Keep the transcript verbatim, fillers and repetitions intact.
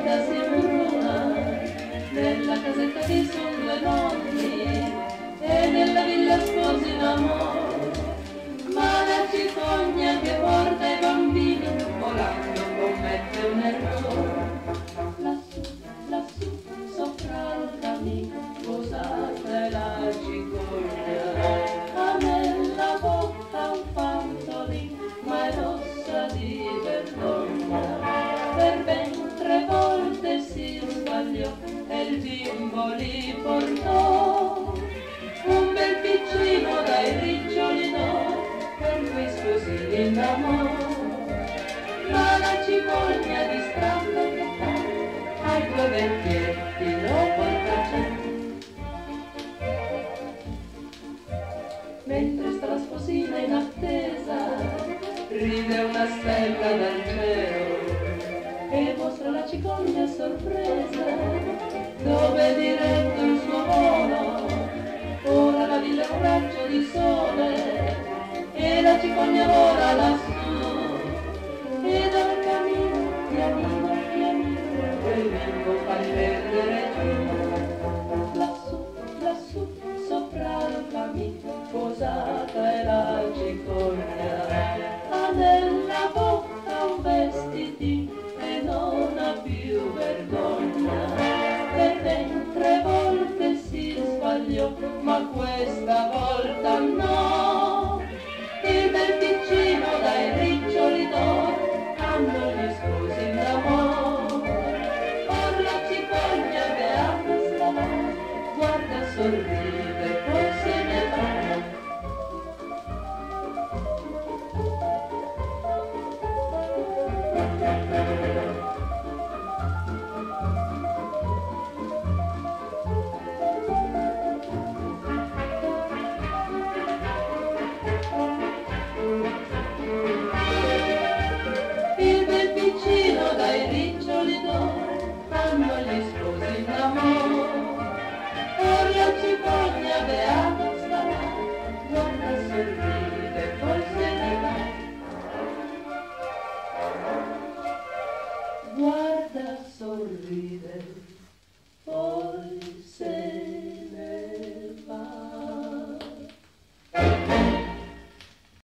vita si bruna, nella casetta che son due nonni e nella villa sposi un amore, ma la cicogna che porta i bambini volando commette un errore. Lassù, lassù, sopra il camino, posata è la cicogna, ha nella bocca un fantolino, ma è rossa di vergogna. Per ben tre volte si sbagliò e il bimbo li portò, un bel piccino dai riccioli d'oro, per cui sposi li innamorò. Ma la cicogna distratta ai due vecchietti lo porta già. Mentre sta la sposina in attesa, ride una stella dal cielo e mostra la cicogna sorpresa, dove è diretto il suo volo. Ora la villa è un raggio di sole e la cicogna vola lassù, e dal camino pianino pianino quel bimbo fa perdere giù. Lassù, lassù, sopra il camino, posata è la cicogna, ha nella bocca un vestitino e non ha più vergogna. Per ben tre volte si sbagliò, ma questa volta no. Il bel piccino dai riccioli d'oro hanno gli sposi d'amore. Or la cicogna beata sta là, guarda sorride